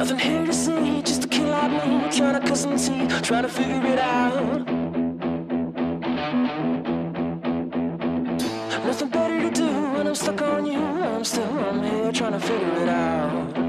Nothing here to see, just a kid like me, trying to cut some teeth, trying to figure it out. Nothing better to do when I'm stuck on you. I'm here trying to figure it out.